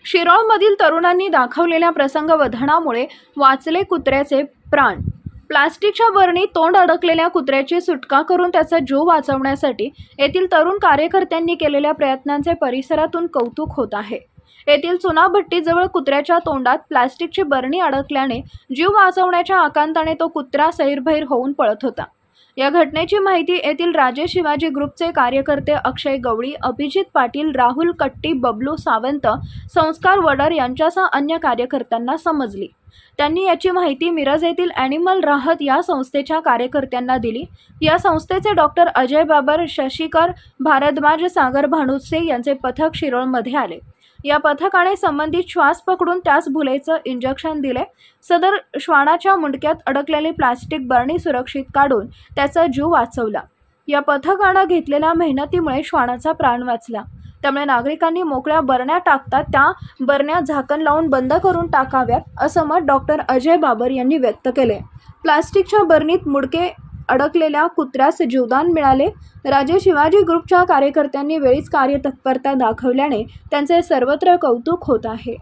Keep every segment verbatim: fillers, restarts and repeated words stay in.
शिरोळमधील तरुणांनी दाखवलेल्या प्रसंगवधानामुळे वाचले कुत्र्याचे प्राण। प्लास्टिकच्या बरणीत तोंड अडकलेल्या कुत्र्याची सुटका करून त्याचा जीव वाचवण्यासाठी येथील तरुण कार्यकर्त्यांनी केलेल्या प्रयत्नांचे परिसरातून कौतुक होत आहे। येथील चुनाभट्टीजवळ कुत्र्याच्या तोंडात प्लास्टिकची बरणी अडकल्याने जीव वाचवण्याच्या आकांताने तो कुत्रा सैरभैर होऊन पळत होता। या घटनेची माहिती येथील राजे शिवाजी ग्रुपचे कार्यकर्ते अक्षय गवळी, अभिजित पाटील, राहुल कट्टी, बबलू सावंत, संस्कार वडर यांच्यासह अन्य कार्यकर्त्यांना समजली। त्यांनी याची माहिती मिरज येथील ॲनिमल राहत या संस्थेच्या कार्यकर्त्यांना दिली। या संस्थेचे डॉक्टर अजय बाबर, शशिकर भारद्वाज, सागर भानुसे यांचे पथक शिरोळमध्ये आले। या पथकाने संबंधित श्वास पकडून त्यास भुलेचं इंजेक्शन दिले। सदर श्वानाच्या मुंडक्यात अडकलेली प्लास्टिक बरणी सुरक्षित काढून त्याचा जीव वाचवला। या पथकाने घेतलेल्या मेहनतीमुळे श्वानाचा प्राण वाचला। त्यामुळे नागरिकांनी मोकळ्या बरण्या टाकतात त्या बरण्या झाकण लावून बंद करून टाकाव्यात, असं मत डॉक्टर अजय बाबर यांनी व्यक्त केले। प्लास्टिकच्या बरणीत मुंडके अडकलेल्या कुत्र्यास जीवदान मिळाले। राजे शिवाजी ग्रुपच्या कार्यकर्त्यांनी वेळीच कार्यतत्परता दाखवल्याने त्यांचे सर्वत्र कौतुक होत आहे।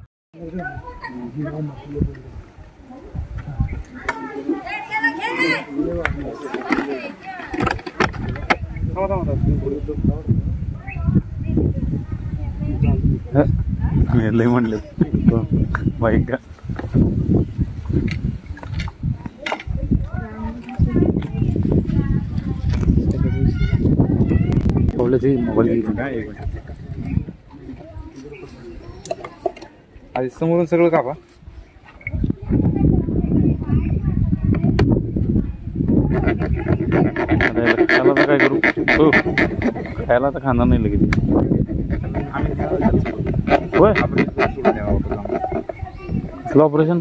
लय म्हणले बाईक का मोबाईल काय आधी समोरून सगळं कापा। त्याला तर काय करू, खायला तर खाणार नाही लगेच। होय कसलं ऑपरेशन?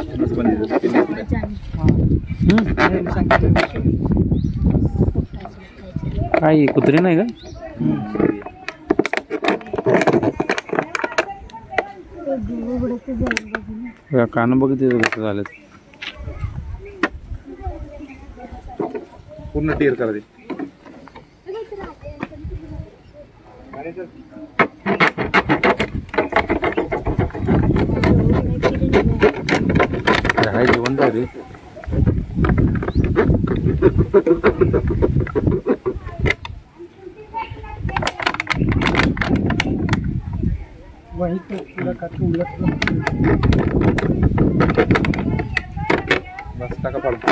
काय कुत्री नाही का कान बघितले कसं झालं पूर्ण टेर करा ते हाय जिवंत आहे रे। वही तो पूरा काट उलट बस टाका पडतो।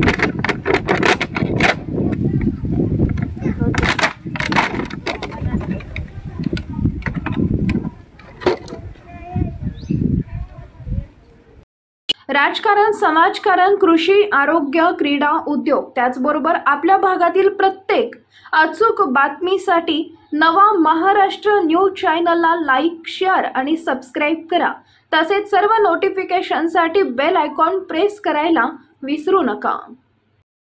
राजकारण, समाजकारण, कृषी, आरोग्य, क्रीडा, उद्योग त्याचबरोबर आपल्या भागातील प्रत्येक अचूक बातमीसाठी नवा महाराष्ट्र न्यूज चॅनलला लाईक, शेअर आणि सबस्क्राईब करा। तसेच सर्व नोटिफिकेशनसाठी बेल आयकॉन प्रेस करायला विसरू नका।